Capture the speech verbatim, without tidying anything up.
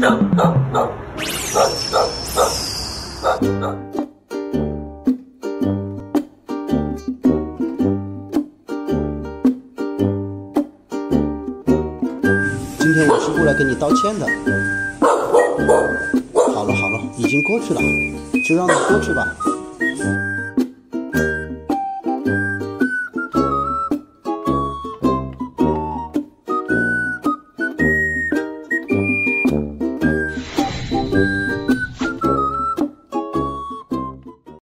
今天我是过来跟你道歉的。好了好了，已经过去了，就让它过去吧。